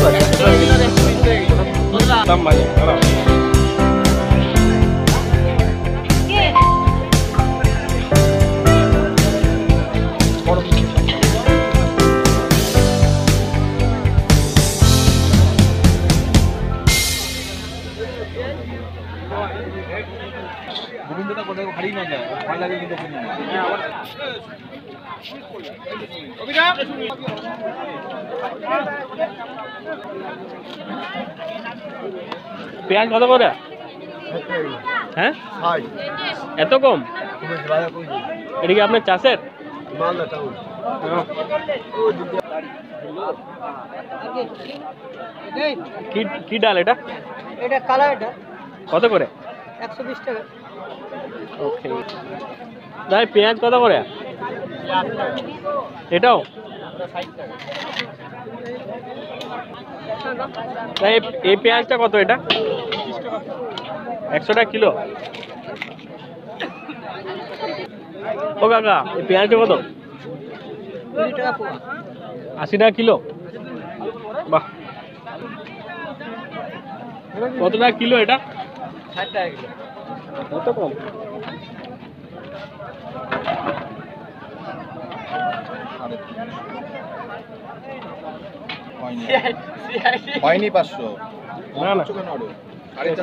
দাম ভাই খারাপ। গোবিন্দটা কোথায় হারিয়ে না যায়, ভয় লাগে কিন্তু পেঁয়াজ কত করে? হ্যাঁ এত কম? এটা কি আপনার চাষের? কি ডাল এটা? এটা কালা, এটা কত করে? 120 টাকা। ওকে ভাই পেঁয়াজ কত করে? এটাও ভাই এই পেঁয়াজটা কত? এটা 100 টাকা কিলো। ও কাকা এই পেঁয়াজটা কত? 80 টাকা কিলো। বাহ, কত টাকা কিলো এটা? 60 টাকা কিলো। কত কম। হয়নি 500 না না আরেকটা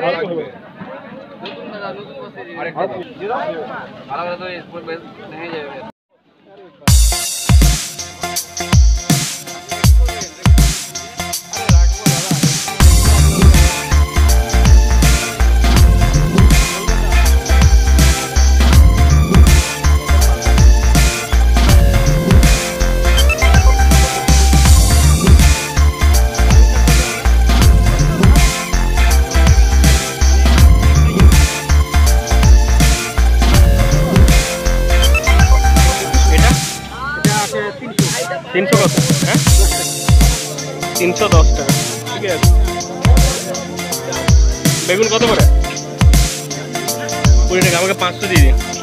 তিনশো কত? হ্যাঁ 310 টাকা। ঠিক আছে। বেগুন কত করে? 20 টাকা। আমাকে 500 দিয়ে দিন।